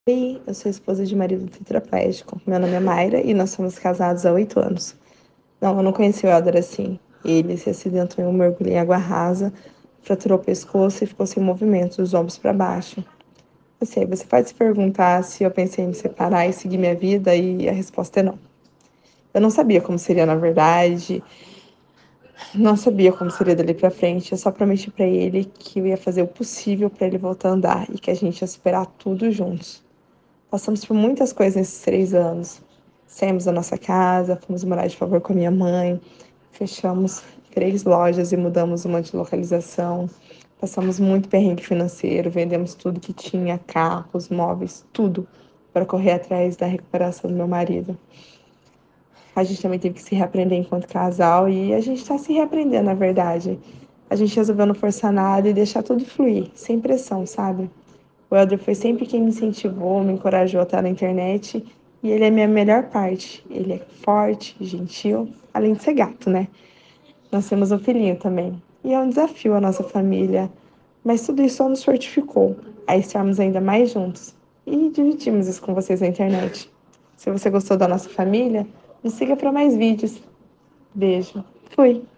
Oi, eu sou esposa de marido tetraplégico. Meu nome é Mayra e nós somos casados há 8 anos. Não, eu não conheci o Helder assim. Ele se acidentou em um mergulho em água rasa, fraturou o pescoço e ficou sem movimento, dos ombros para baixo. Assim, você pode se perguntar se eu pensei em me separar e seguir minha vida, e a resposta é não. Eu não sabia como seria na verdade, não sabia como seria dali pra frente. Eu só prometi pra ele que eu ia fazer o possível pra ele voltar a andar e que a gente ia superar tudo juntos. Passamos por muitas coisas nesses 3 anos. Saímos da nossa casa, fomos morar de favor com a minha mãe, fechamos 3 lojas e mudamos uma de localização. Passamos muito perrengue financeiro, vendemos tudo que tinha, carros, móveis, tudo, para correr atrás da recuperação do meu marido. A gente também teve que se reaprender enquanto casal e a gente está se reaprendendo, na verdade. A gente resolveu não forçar nada e deixar tudo fluir, sem pressão, sabe? O Helder foi sempre quem me incentivou, me encorajou a estar na internet e ele é a minha melhor parte. Ele é forte, gentil, além de ser gato, né? Nós temos um filhinho também. E é um desafio a nossa família, mas tudo isso só nos fortificou a estarmos ainda mais juntos. E dividimos isso com vocês na internet. Se você gostou da nossa família, nos siga para mais vídeos. Beijo. Fui.